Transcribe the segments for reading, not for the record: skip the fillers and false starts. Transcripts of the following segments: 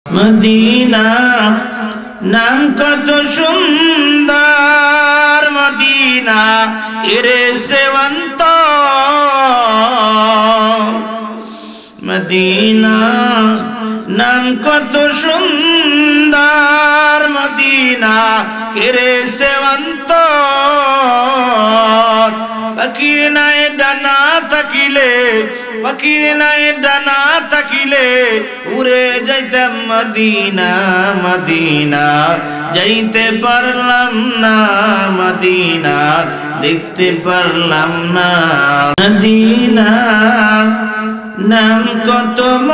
Medina নাম কত সুন্দর, মদিনা এরে সেবন্ত। মদিনা নাম কত সুন্দর, মদিনা এরে সেবন্ত। ফকির নাই ডানা থাকিলে, ফকির নাই ডানা থাকিলে উড়ে যাইতাম মদিনা, মদিনা যাইতে পারলাম না, মদিনা দেখতে পারলাম না। মদিনা নাম কত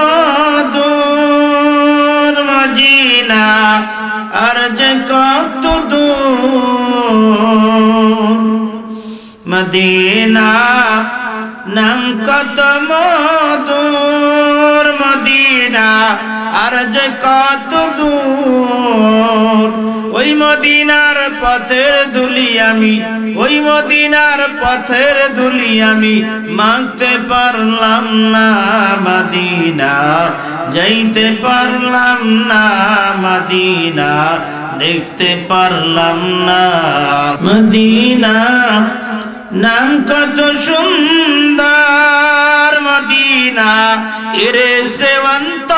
মধুর, মদিনা আর যে কত দূর। মদিনা নাম কত মধুর, মদিনা আর যে কত দূর। ওই মদিনার পথের ধুলি আমি, ওই মদিনার পথের ধুলি আমি মাখতে পারলাম না, মদিনা যাইতে পারলাম না, মদিনা দেখতে পারলাম না। মদিনা নাম কত সুন্দর, মদিনা এরে সেবন্ত।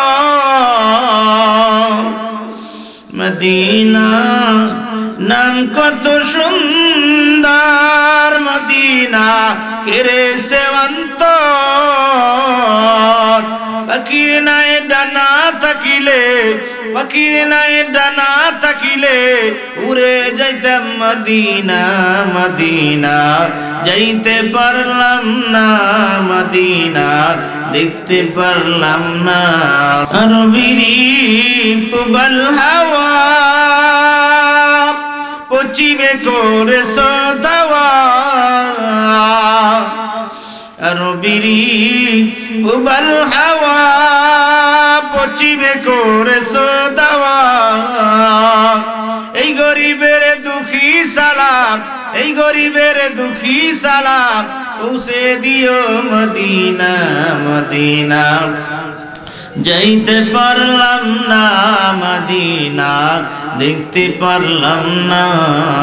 মদিনা নাম কত সুন্দর, মদিনা এরে সেবন্ত। ফকির নাই ডানা থাকিলে, ফকির নাই ডানা থাকিলে উড়ে যাইতাম মদিনা, মদিনা যাইতে পারলাম না, মদিনা দেখতে পারলাম না। আরবিরি পুবল হাওয়া পচিবে করে সদাওয়া। আরবিরি পুবল হাওয়া পচিবে করে সদাওয়া। এই গরিবের দুঃখী সালাম, এই গরিবের দুঃখী সালাম পৌঁছে দিও মদিনা, মদিনা যাইতে পারলাম না, মদিনা দেখতে পারলাম না।